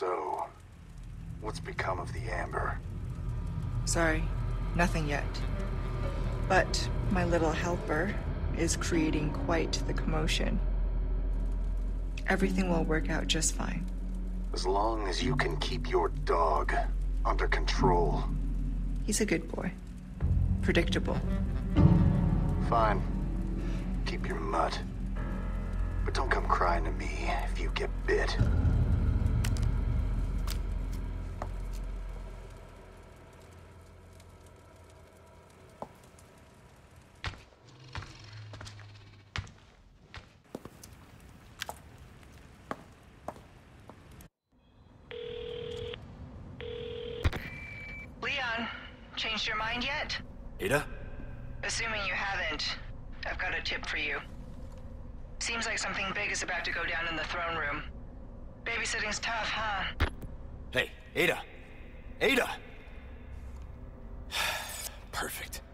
So, what's become of the amber? Sorry, nothing yet. But my little helper is creating quite the commotion. Everything will work out just fine. As long as you can keep your dog under control. He's a good boy. Predictable. Fine. Keep your mutt. But don't come crying to me if you get bit. Leon, changed your mind yet? Ada? Assuming you haven't, I've got a tip for you. Seems like something big is about to go down in the throne room. Babysitting's tough, huh? Hey, Ada! Ada! Perfect.